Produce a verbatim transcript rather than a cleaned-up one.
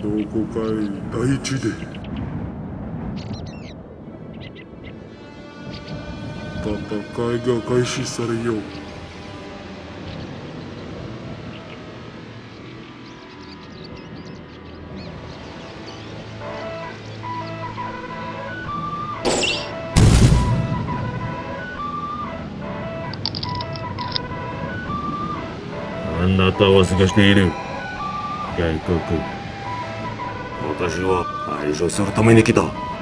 どこかい大地で戦いが開始されよう。 あなたは過ごしている。外国。 私は排除するために来た。